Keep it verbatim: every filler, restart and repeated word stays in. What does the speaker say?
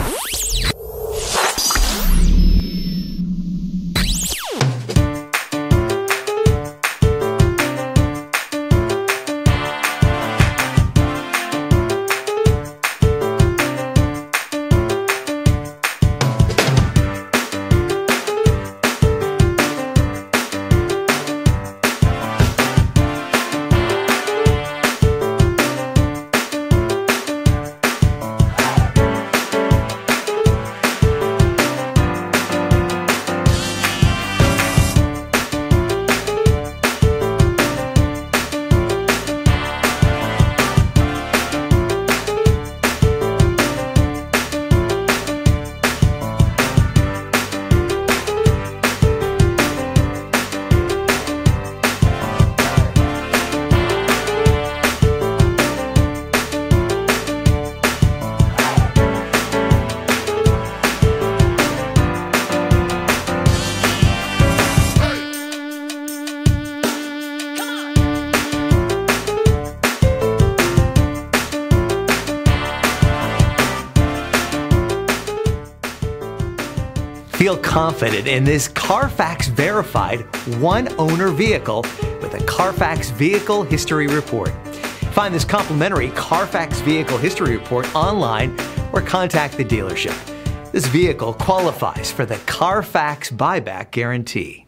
Feel confident in this Carfax verified one-owner vehicle with a Carfax Vehicle History Report. Find this complimentary Carfax Vehicle History Report online or contact the dealership. This vehicle qualifies for the Carfax Buyback Guarantee.